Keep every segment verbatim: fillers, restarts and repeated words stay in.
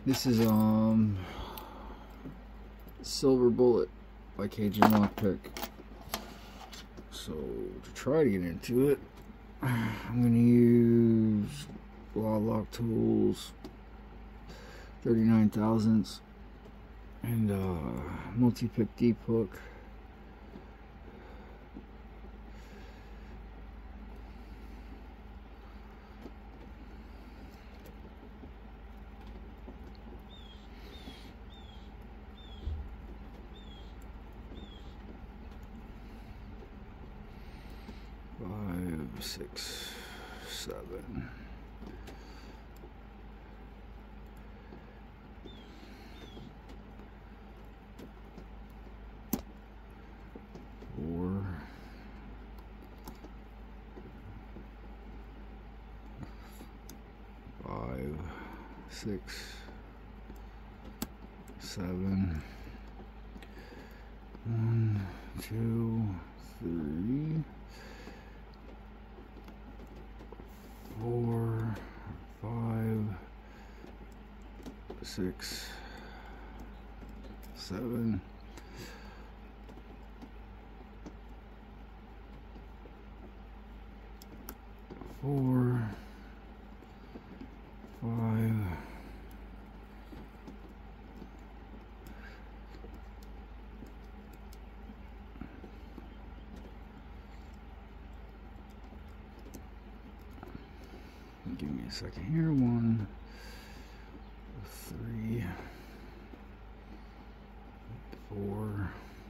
This is um Silver Bullet by Cajun lockpick. So to try to get into it, I'm gonna use a lot of lock tools, thirty-nine thousandths, and uh, multi-pick deep hook. Five, six, seven. Four. Five, six, seven. One, two, three. Four, five, six, seven, four, five, give me a second here. One, three, four,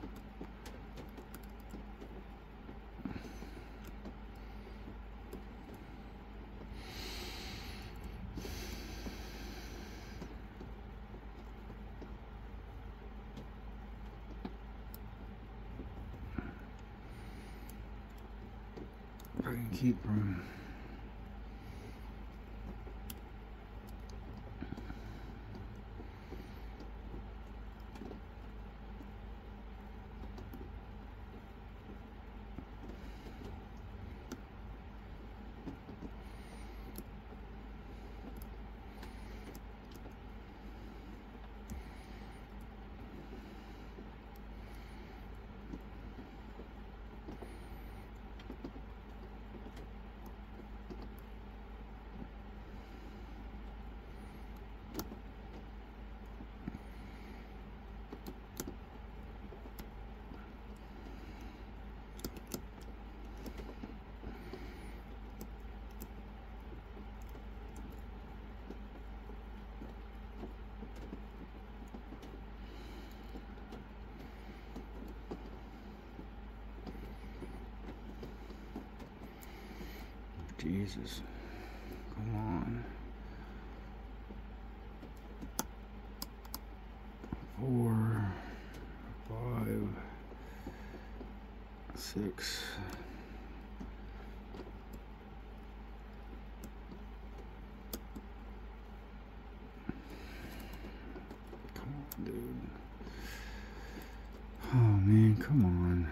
if I can keep from Jesus, come on. Four, five, six, come on, dude. Oh man, come on.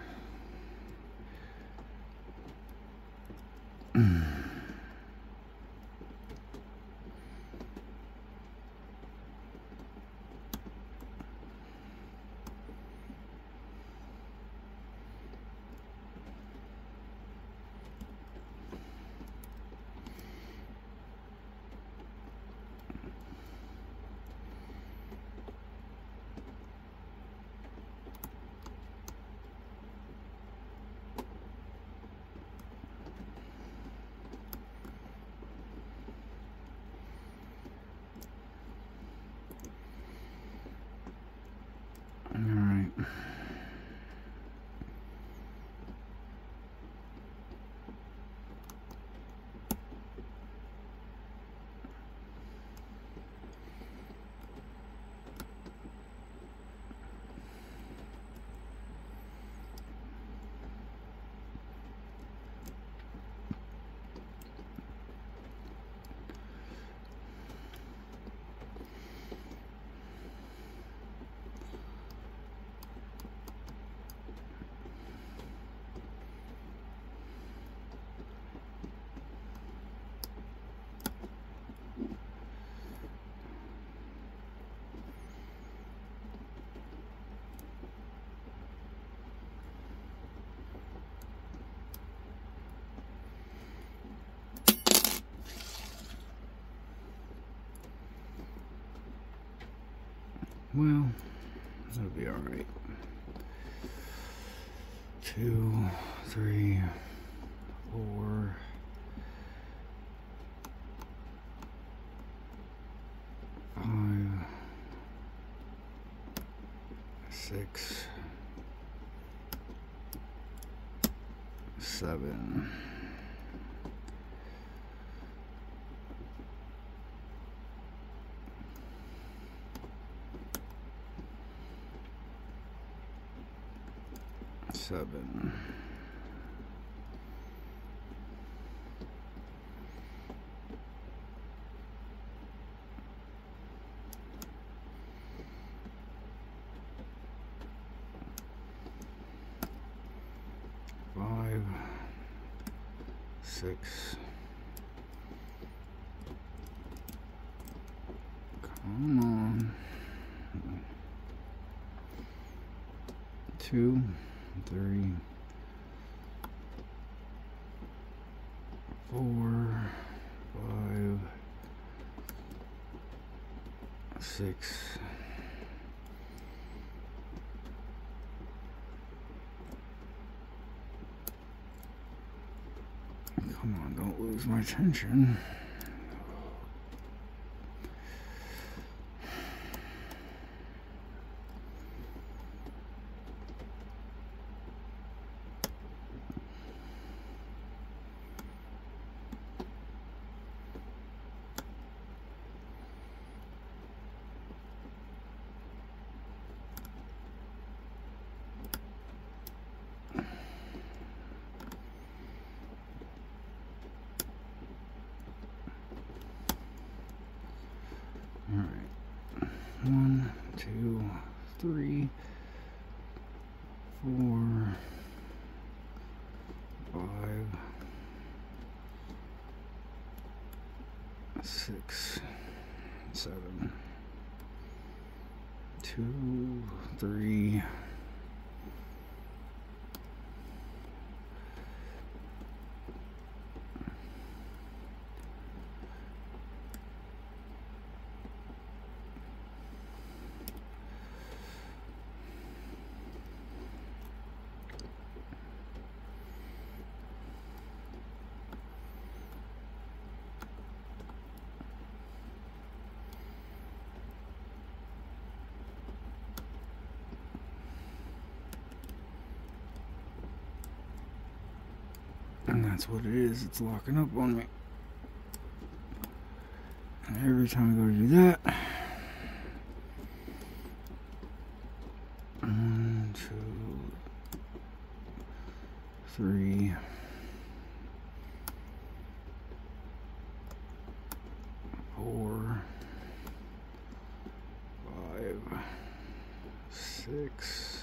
Well, that'll be alright. Two, three, four, five, six, seven, seven, five, six, come on, two, three, four, five, six, come on, don't lose my attention. Alright, one, two, three, four, five, six, seven, two, three, and that's what it is, it's locking up on me. And every time I go to do that, one, two, three, four, five, six,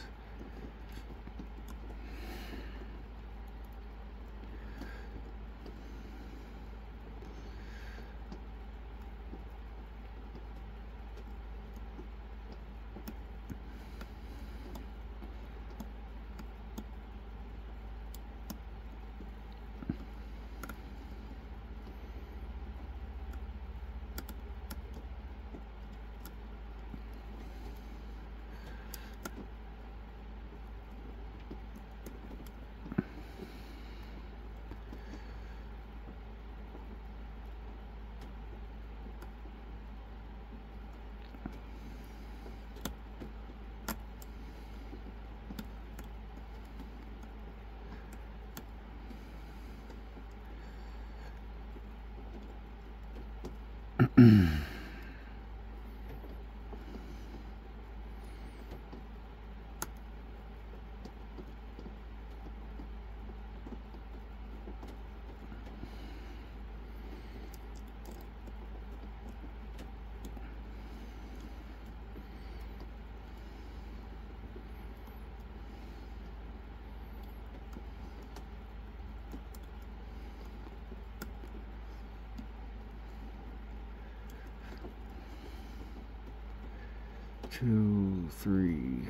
two, three,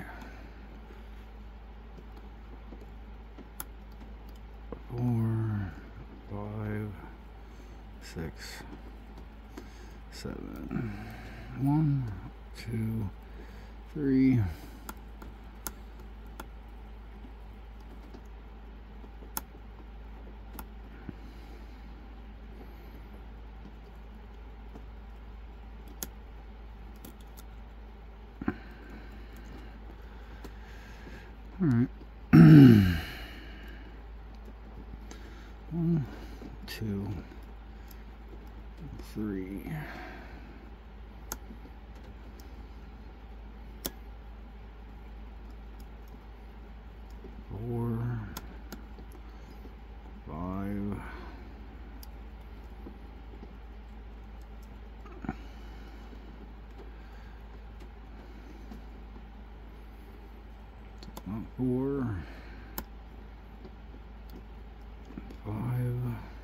four, five, six, seven, one, two, three, all right. One, two, three. Four, five, four, five,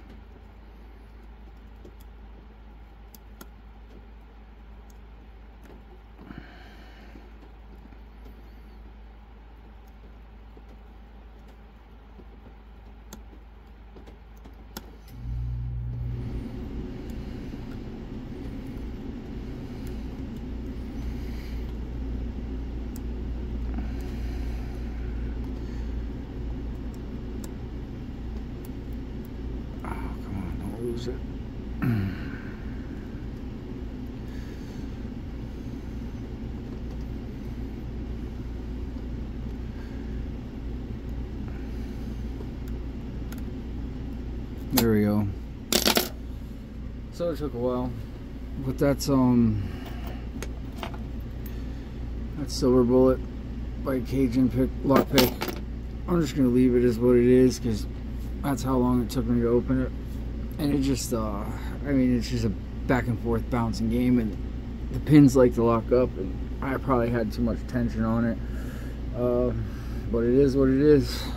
it. There we go. So it took a while, but that's um that's Silver Bullet by Cajun pick lockpick. I'm just gonna leave it as what it is because that's how long it took me to open it. And it just, uh, I mean, it's just a back and forth bouncing game, and the pins like to lock up, and I probably had too much tension on it. Uh, but it is what it is.